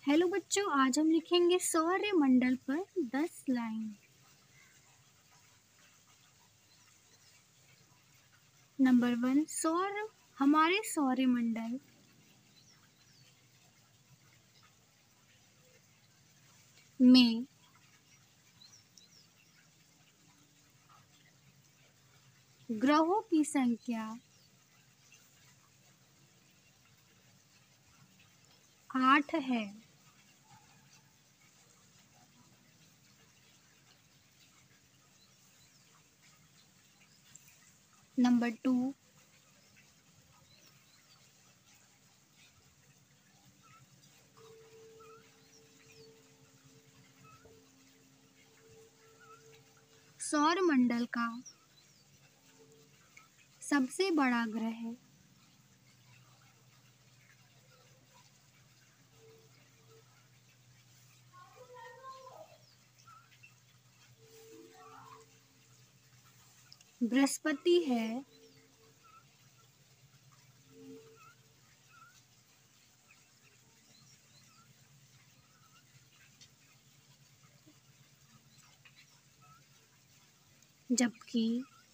Hello बच्चों, आज हम लिखेंगे सौरमंडल पर 10 लाइन। नंबर 1, हमारे सौरमंडल में ग्रहों की संख्या 8 है। नंबर 2, सौरमंडल का सबसे बड़ा ग्रह बृहस्पति है। जबकि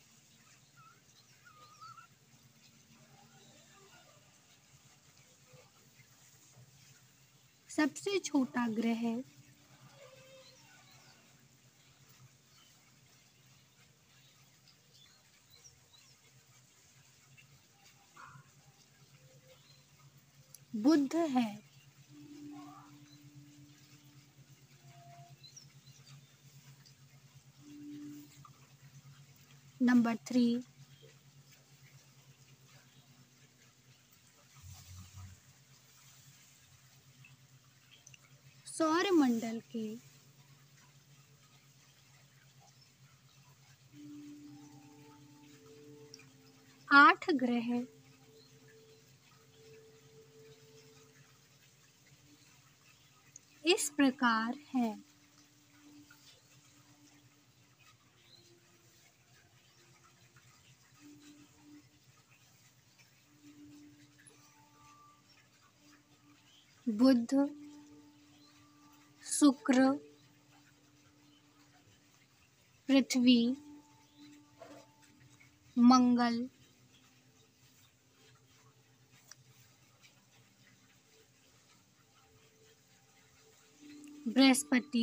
सबसे छोटा ग्रह बुध है। नंबर 3, सौरमंडल के 8 ग्रह इस प्रकार है। बुध, शुक्र, पृथ्वी, मंगल, बृहस्पति,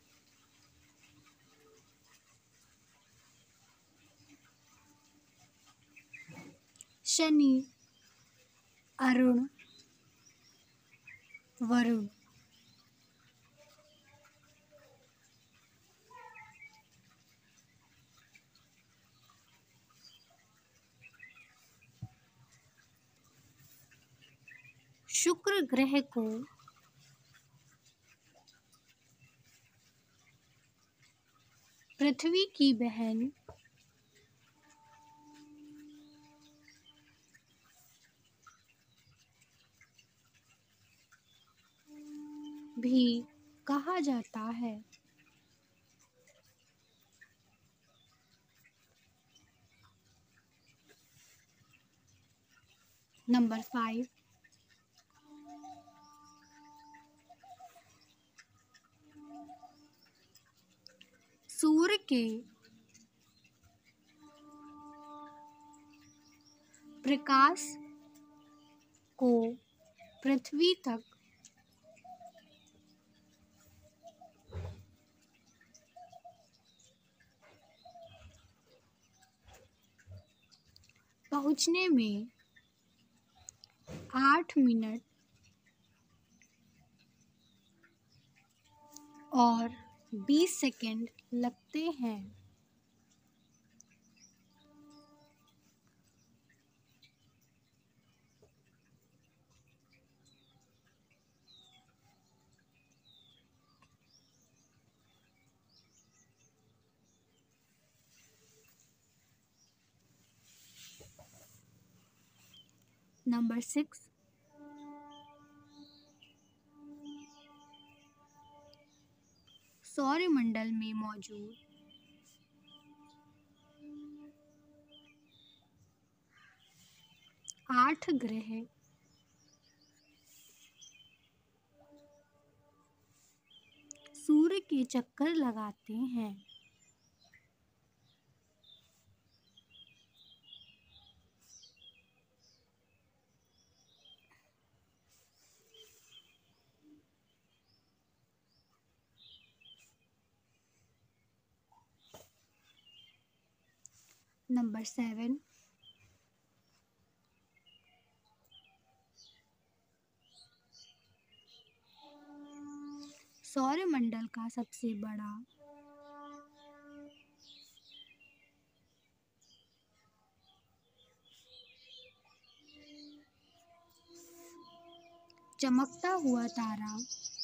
शनि, अरुण, वरुण। शुक्र ग्रह को पृथ्वी की बहन भी कहा जाता है। नंबर 5, सूर्य के प्रकाश को पृथ्वी तक पहुंचने में 8 मिनट और 20 सेकंड लगते हैं। नंबर 6, सौरमंडल में मौजूद 8 ग्रह सूर्य के चक्कर लगाते हैं। नंबर 7, सौरमंडल का सबसे बड़ा चमकता हुआ तारा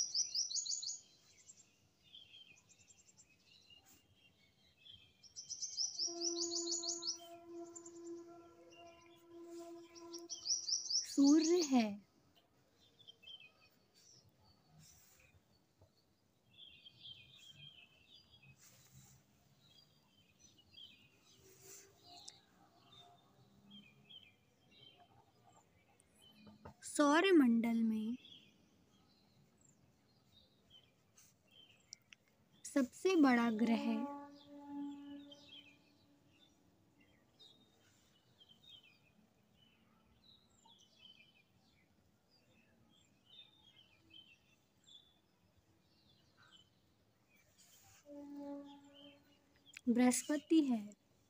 सूर्य है। सौरमंडल में सबसे बड़ा ग्रह बृहस्पति है।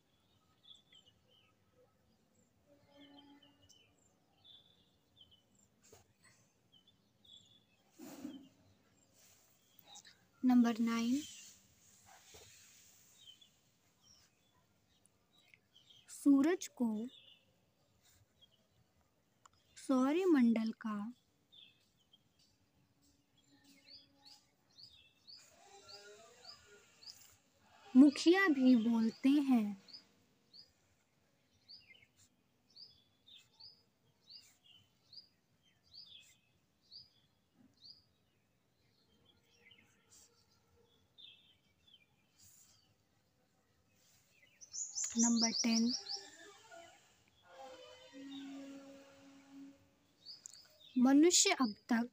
नंबर 9, सूरज को सौरमंडल का मुखिया भी बोलते हैं। नंबर 10, मनुष्य अब तक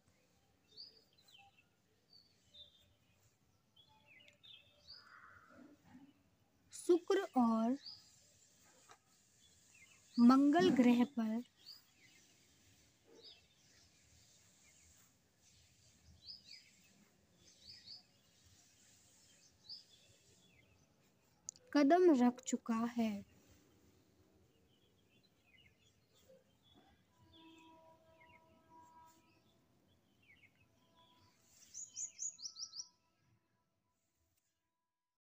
शुक्र और मंगल ग्रह पर कदम रख चुका है।